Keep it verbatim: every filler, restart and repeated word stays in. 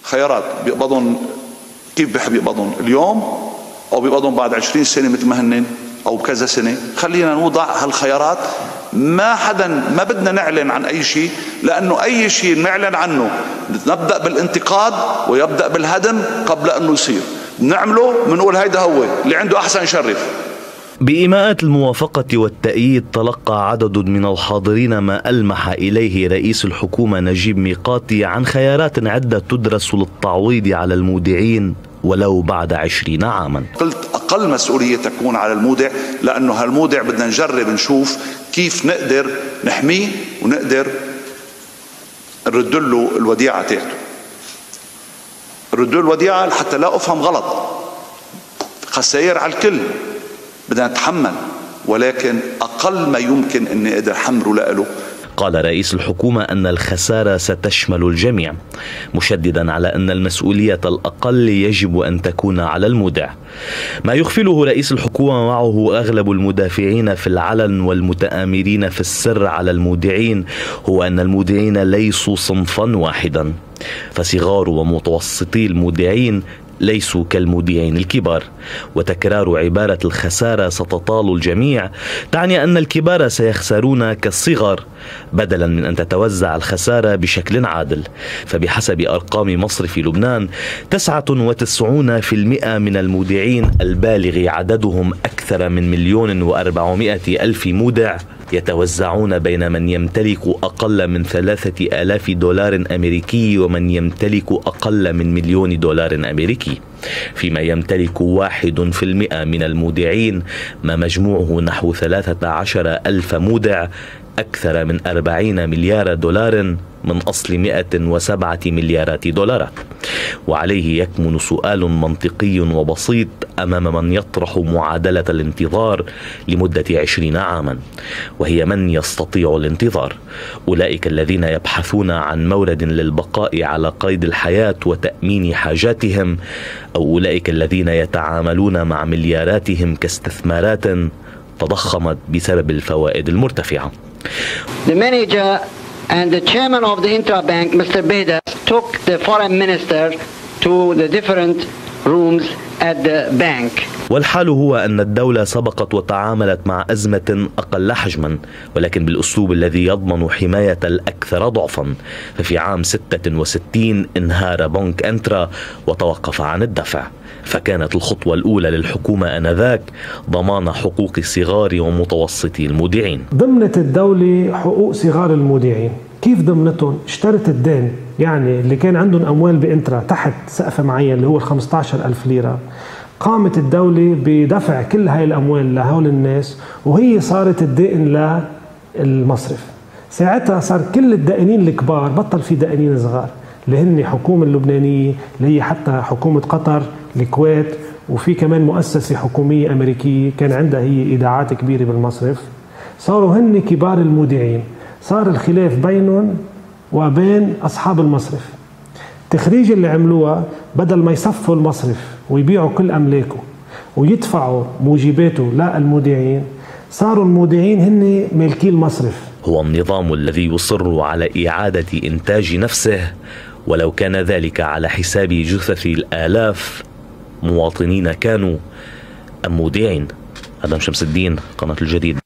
خيارات بيقبضهم كيف بيحب يقبضهم اليوم أو بيقبضهم بعد عشرين سنة مثل ما هن أو كذا سنة. خلينا نوضع هالخيارات. ما حدا ما بدنا نعلن عن أي شيء، لأنه أي شيء نعلن عنه نبدأ بالانتقاد ويبدأ بالهدم قبل أنه يصير. نعمله بنقول هيدا هو اللي عنده أحسن يشرف. بإيماءات الموافقة والتأييد تلقى عدد من الحاضرين ما ألمح إليه رئيس الحكومة نجيب ميقاتي عن خيارات عدة تدرس للتعويض على المودعين ولو بعد عشرين عاما. قلت أقل مسؤولية تكون على المودع، لأنه هالمودع بدنا نجرب نشوف كيف نقدر نحميه ونقدر نرد له الوديعة تاعته. نرد له الوديعة حتى لا أفهم غلط، خسائر على الكل بدنا نتحمل، ولكن أقل ما يمكن أني أقدر حمله لأله. قال رئيس الحكومة أن الخسارة ستشمل الجميع، مشددا على أن المسؤولية الأقل يجب أن تكون على المودع. ما يغفله رئيس الحكومة معه أغلب المدافعين في العلن والمتآمرين في السر على المودعين هو أن المودعين ليسوا صنفا واحدا، فصغار ومتوسطي المودعين ليسوا كالمودعين الكبار. وتكرار عبارة الخسارة ستطال الجميع تعني أن الكبار سيخسرون كالصغار، بدلا من أن تتوزع الخسارة بشكل عادل. فبحسب أرقام مصرف لبنان تسعة وتسعين بالمئة من المودعين البالغ عددهم أكثر من مليون وأربعمائة ألف مودع يتوزعون بين من يمتلك أقل من ثلاثة آلاف دولار أمريكي ومن يمتلك أقل من مليون دولار أمريكي، فيما يمتلك واحد في المئة من المودعين ما مجموعه نحو ثلاثة عشر ألف مودع أكثر من أربعين مليار دولار من أصل مئة وسبعة مليارات دولارات. وعليه يكمن سؤال منطقي وبسيط أمام من يطرح معادلة الانتظار لمدة عشرين عاما، وهي من يستطيع الانتظار؟ أولئك الذين يبحثون عن مورد للبقاء على قيد الحياة وتأمين حاجاتهم، أو أولئك الذين يتعاملون مع ملياراتهم كاستثمارات تضخمت بسبب الفوائد المرتفعة. The manager and the chairman of the Intrabank, Mister Beda, took the foreign minister to the different rooms at the bank. والحال هو أن الدولة سبقت وتعاملت مع أزمة أقل حجما، ولكن بالأسلوب الذي يضمن حماية الأكثر ضعفا. ففي عام ستة وستين انهار بنك انترا وتوقف عن الدفع، فكانت الخطوة الأولى للحكومة آنذاك ضمان حقوق صغار ومتوسطي المودعين. ضمنت الدولة حقوق صغار المودعين. كيف ضمنتهم؟ اشترت الدين، يعني اللي كان عندهم أموال بإنترا تحت سقف معين اللي هو خمسة عشر ألف ليرة، قامت الدولة بدفع كل هاي الأموال لهول الناس، وهي صارت الدائن للمصرف. ساعتها صار كل الدائنين الكبار، بطل في دائنين صغار اللي هن الحكومة اللبنانية اللي هي حتى حكومة قطر، الكويت، وفي كمان مؤسسة حكومية أمريكية كان عندها هي إيداعات كبيرة بالمصرف. صاروا هن كبار المودعين، صار الخلاف بينهم وبين أصحاب المصرف. التخريج اللي عملوها بدل ما يصفوا المصرف ويبيعوا كل أملاكه ويدفعوا موجباته للمودعين، صاروا المودعين هن مالكي المصرف. هو النظام الذي يصر على إعادة إنتاج نفسه ولو كان ذلك على حساب جثث الآلاف مواطنين كانوا أم مودعين. آدم شمس الدين، قناة الجديد.